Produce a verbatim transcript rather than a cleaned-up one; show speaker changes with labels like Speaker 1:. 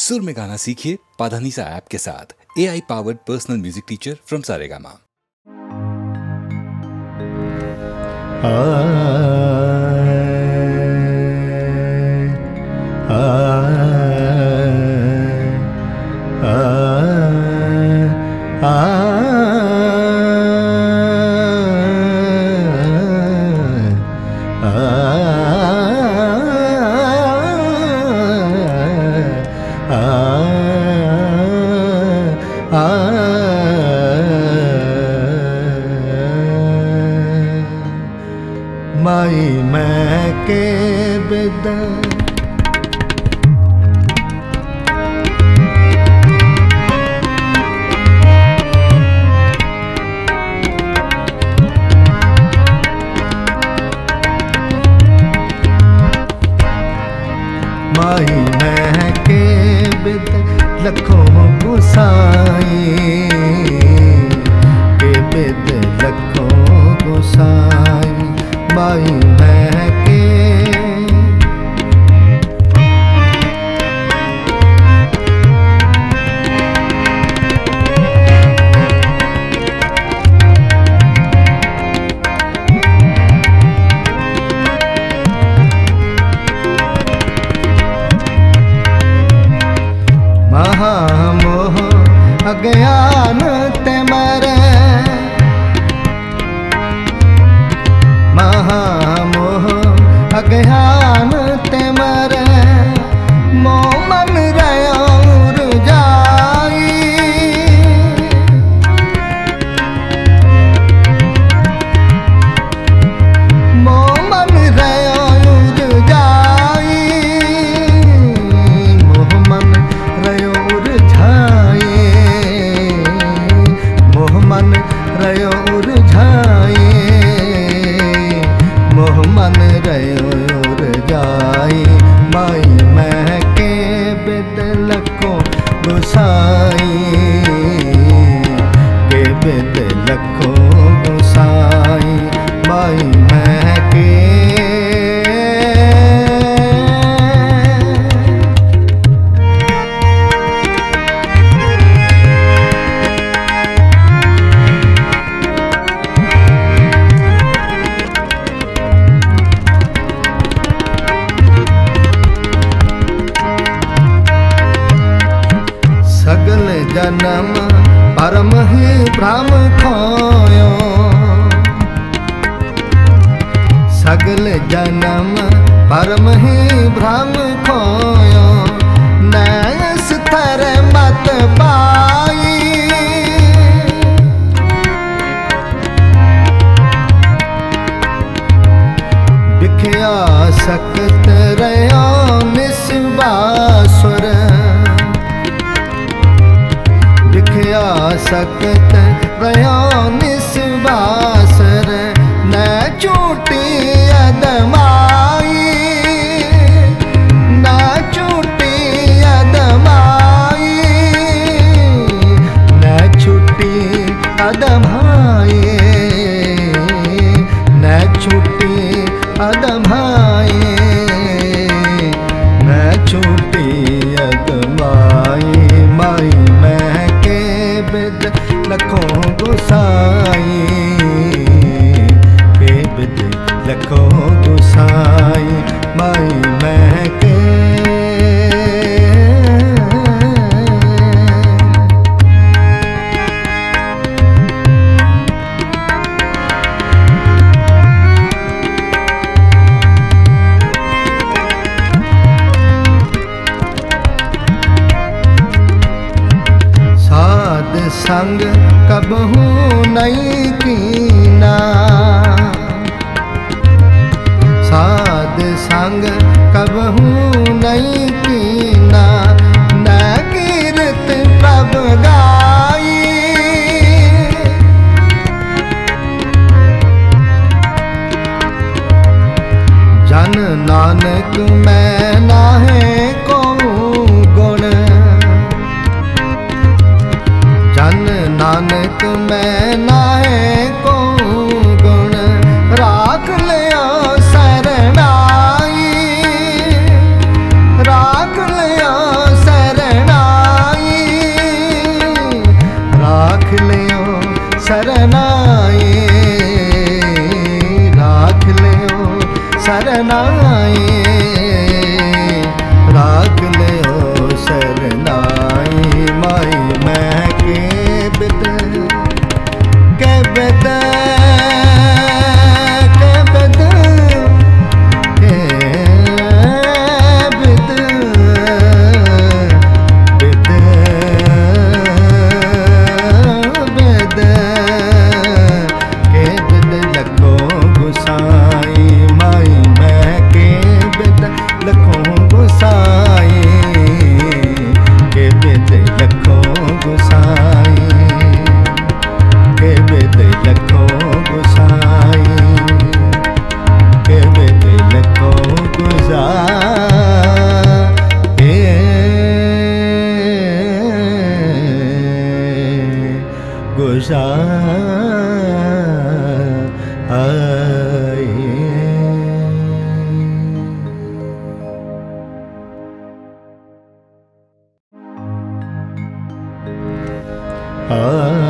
Speaker 1: सुर में गाना सीखिए पाधानीसा ऐप के साथ। A I powered personal music teacher from Saregama.
Speaker 2: माई मैं के बिदा माई मैं के बिदा लखों गुसाई के बिद लखों गुसाई माई मैं के महामोह अज्ञान ते मरे महामोह अज्ञान ते मरे मोह मन रयूर जाई मोह मन रयूर जाई मोह मन रयूर जाई मोह मन रयूर जाई मोह मन रयूर जाई माई मैं के बिद लखों गुसाई के बिद लखों गुसाई माई मैं के सगल जन्म परम ही भ्रम खोयो सगल जन्म परम ही भ्रम खोयो नैस थर मत पाई बिखया सकत रयो निस्बासुर बिखया सकत रयो निस्बासर न चूटी अदमाई न चूटी अदमाई न छूटी अदमाई न छूटी अदमाई न छूटी अदमाई माई मैं के बिद लखों गुसाई के बिद लखों गुसाई माई मैं के साध संग कबहू नहीं कीना साध संग कबहू नहीं कीना न कीरत प्रभ गाई जन नानक मैं नाहे को गुण जन नानक मैं आ